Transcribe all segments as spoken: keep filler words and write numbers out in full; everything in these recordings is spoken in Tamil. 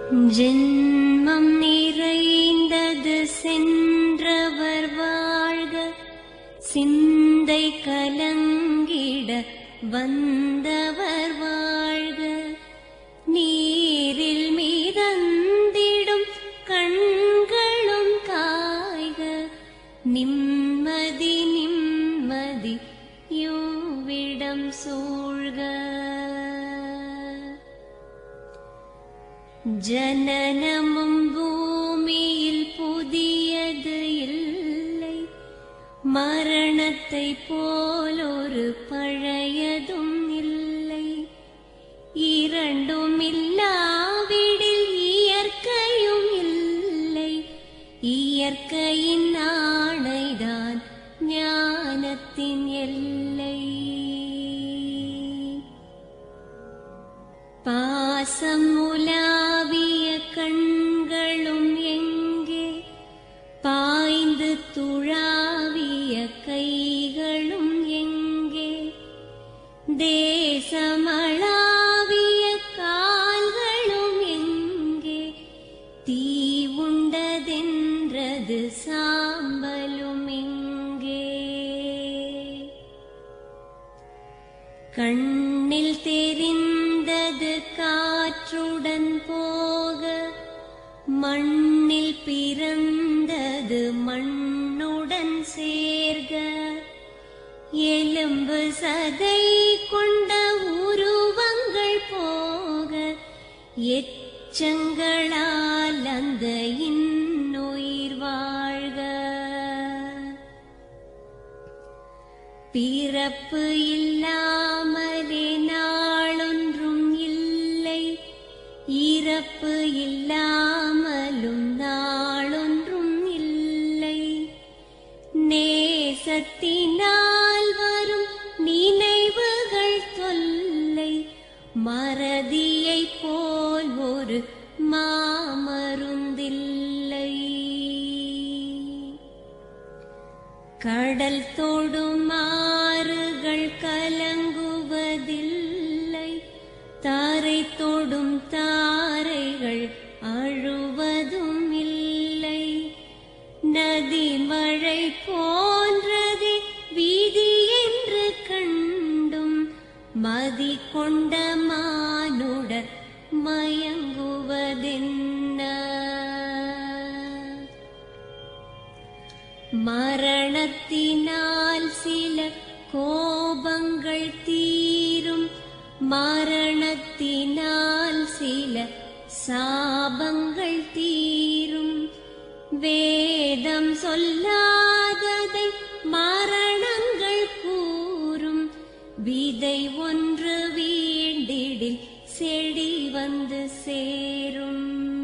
ஜென்மம் நிறைந்தது சென்றவர் வாழ்க, சிந்தை கலங்கிட வந்தவர் வாழ்க. நீரில் மிதந்திடும் கண்களும் காய்க, நிம்மதி நிம்மதி யோவிடம் சூழ்க. ஜனனமும் பூமியில் புதியது இல்லை, மரணத்தை போலொரு பழையதும் இல்லை. இரண்டும் இல்லாவிடில் இயற்கையும் இல்லை, இயற்கையின் ஆணைதான் ஞானத்தின் எல்லை. பாசம் உலாவிய கண்களும் எங்கே, பாய்ந்து துழாவிய கைகளும் எங்கே, தேசமளாவிய கால்களும் எங்கே, தீ உண்டதென்றது சாம்பலும் எங்கே. கண்ணில் தெரிந்தது காற்றுடன் போக, மண்ணில் பிறந்தது மண்ணுடன் சேர்க. எலும்பு சதை கொண்ட உருவங்கள் போக, எச்சங்களால் அந்த இன்னுயிர் வாழ்க. பிறப்பு இல்லாமலே நாளொன்றும் இல்லை, இறப்பு இல்லாமலும் நாளொன்றும் இல்லை. நேசத்தினால் வரும் நினைவுகள் தொல்லை, மறதியை போல் ஒரு மாமருந்தில்லை. கடல் தொடும் ஆறுகள் கலங்குவதில்லை, தாரை தொடும் தாரைகள் அழுவதும் இல்லை. நதி மழை போன்றதே வீதி என்று கண்டும், மதி கொண்ட மானுடர் மயங்குவதென்ன. மரணத்தினால் சில கோபங்கள் தீரும், மரணத்தினால் சில சாபங்கள் தீரும். வேதம் சொல்லாததை மரணங்கள் கூறும், விதை ஒன்று வீண்டிடில் செடி வந்து சேரும்.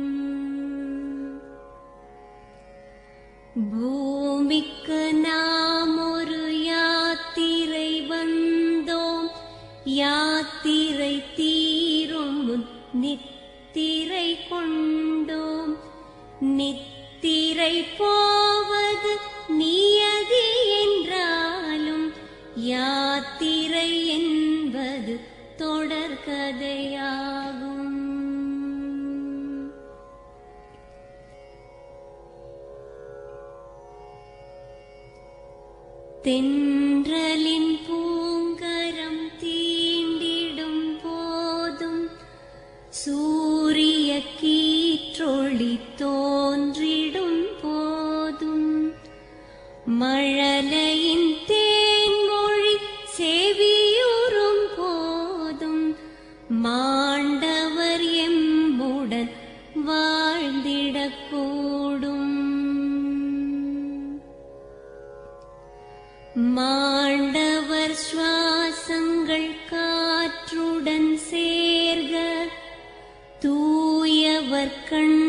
பூமிக்கு நாம் ஒரு யாத்திரை வந்தோம், யாத்திரை தீரும் முன் நித்திரை கொண்டோம். நித்திரை போவது நியதி என்றாலும், யாத்திரை என்பது தொடர்கதையாகும். தென்றலின் பூங்கரம் தீண்டிடும் போதும், சூரிய கீற்றொளி தோன்றிடும் போதும், மழலையின் தேன்மொழி செவியுறும் போதும், மாண்டவர் எம்முடன் வாழ்ந்திடக்கூடும். மாண்டவர் சுவாசங்கள் காற்றுடன் சேர்க, தூயவர் கண்